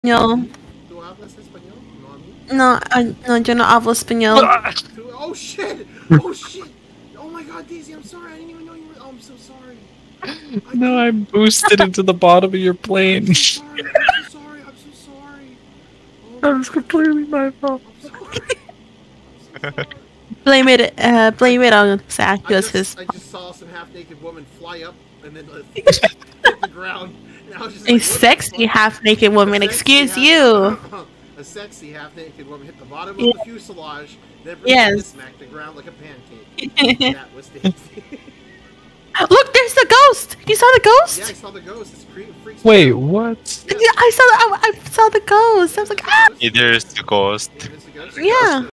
español. ¿Tú hablas español? No a mí. No, no, yo no hablo español. Oh shit! Oh shit! Oh my god, Daisy, I'm sorry. I didn't even know you were. Oh, I'm so sorry. No, I'm boosted into the bottom of your plane. I'm so sorry. I'm so sorry. I'm so sorry. Oh, That was completely my fault. I'm sorry. I'm so sorry. Blame it on Zach. I It was his. just saw some half-naked woman fly up and then hit the ground. And I was just A like, what the sexy fuck? half-naked woman. A sexy Excuse half- you. A sexy half-naked woman hit the bottom of Yeah. the fuselage, then Yes. to smack the ground like a pancake. That was Daisy. Look, there's the ghost. You saw the ghost? Yeah, I saw the ghost. It's freaks me Wait, out. what? Yeah. I saw the ghost. I was like, ah. There's the ghost. It is the ghost? Yeah.